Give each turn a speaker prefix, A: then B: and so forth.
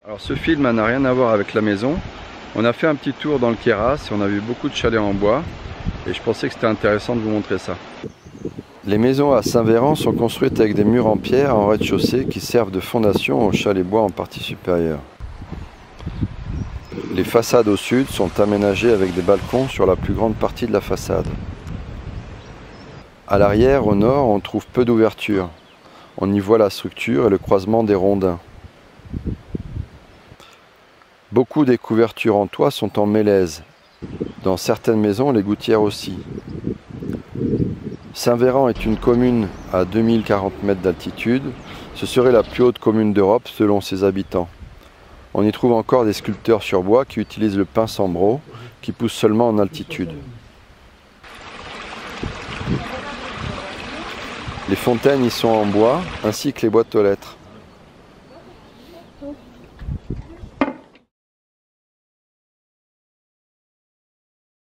A: Alors ce film n'a rien à voir avec la maison. On a fait un petit tour dans le Queyras et on a vu beaucoup de chalets en bois. Et je pensais que c'était intéressant de vous montrer ça. Les maisons à Saint-Véran sont construites avec des murs en pierre en rez-de-chaussée qui servent de fondation aux chalets bois en partie supérieure. Les façades au sud sont aménagées avec des balcons sur la plus grande partie de la façade. À l'arrière, au nord, on trouve peu d'ouvertures. On y voit la structure et le croisement des rondins. Beaucoup des couvertures en toit sont en mélèze. Dans certaines maisons, les gouttières aussi. Saint-Véran est une commune à 2040 mètres d'altitude. Ce serait la plus haute commune d'Europe selon ses habitants. On y trouve encore des sculpteurs sur bois qui utilisent le pin sambro, qui pousse seulement en altitude. Les fontaines y sont en bois, ainsi que les boîtes aux lettres.